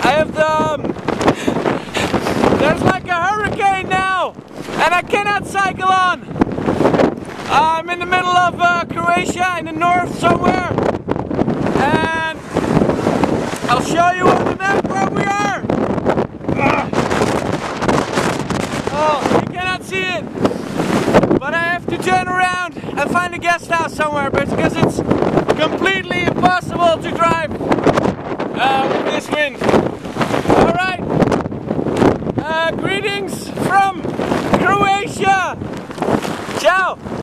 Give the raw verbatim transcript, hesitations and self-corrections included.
I have the... Um, there's like a hurricane now, and I cannot cycle on. I'm in the middle of uh, Croatia, in the north somewhere, and I'll show you on the map where we are. Ugh. Oh, you cannot see it, but I have to turn around and find a guest house somewhere because it's completely impossible to drive uh, with this wind. Alright, uh, greetings from Croatia. Ciao.